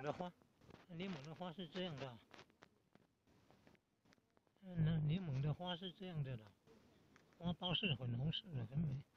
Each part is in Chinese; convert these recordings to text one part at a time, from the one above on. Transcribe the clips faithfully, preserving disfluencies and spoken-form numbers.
的花，柠檬的花是这样的、啊。嗯，柠檬的花是这样的的，花苞是粉红色的，很美。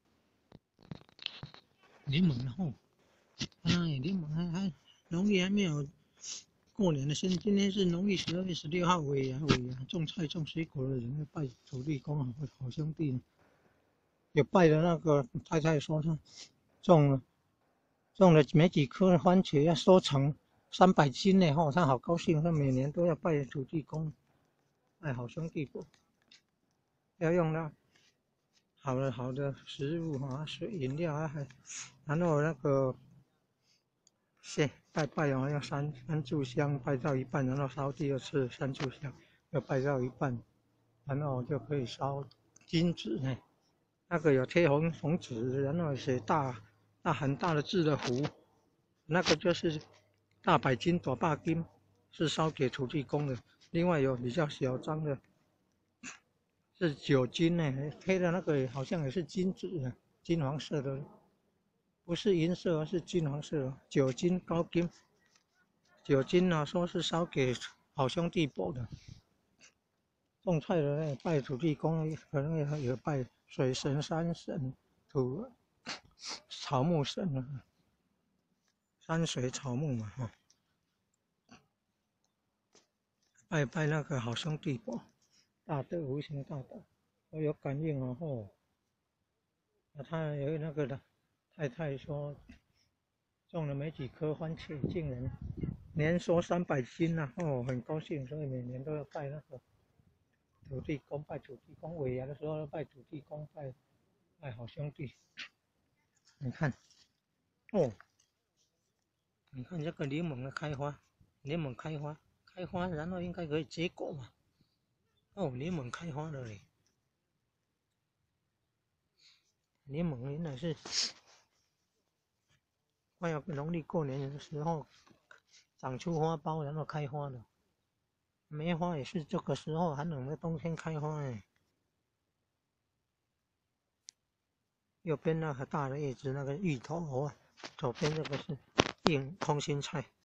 柠檬然后，哎，柠檬还还农历还没有过年的，现在今天是农历十二月十六号，尾牙尾牙，种菜种水果的人要拜土地公啊，好兄弟呢。有拜的那个太太说他种了种了没几颗番茄，要收成三百斤呢，吼，他好高兴，他每年都要拜土地公，拜好兄弟不？要用那好的好的食物啊，水饮料啊，还然后那个谢拜拜啊，要三三炷香，拜到一半，然后烧第二次三炷香，要拜到一半，然后就可以烧金纸呢。那个有贴红红纸，然后写大大很大的字的符，那个就是大百斤大百斤，是烧给土地公的。另外有比较小张的。是九金呢，贴的那个好像也是金纸，金黄色的，不是银色，是金黄色。九金高金，九金呢、啊、说是烧给好兄弟伯的。种菜的那拜土地公，可能也有拜水神、山神、土草木神啊，山水草木嘛哈。拜拜那个好兄弟伯，大德无形大德，我有感应哦吼。啊，他有那个的太太说，种了没几颗番茄，竟然年收三百斤呐、啊！哦，很高兴，所以每年都要拜那个土地公，拜土地公。尾牙的时候要拜土地公，拜拜好兄弟。你看，哦，你看这个柠檬的开花，柠檬开花，开花，然后应该可以结果嘛。哦，柠檬开花了嘞。柠檬原来是快要农历过年的时候长出花苞，然后开花了。梅花也是这个时候寒冷的冬天开花哎。右边那个大的叶子那个芋头啊，左边这个是硬空心菜。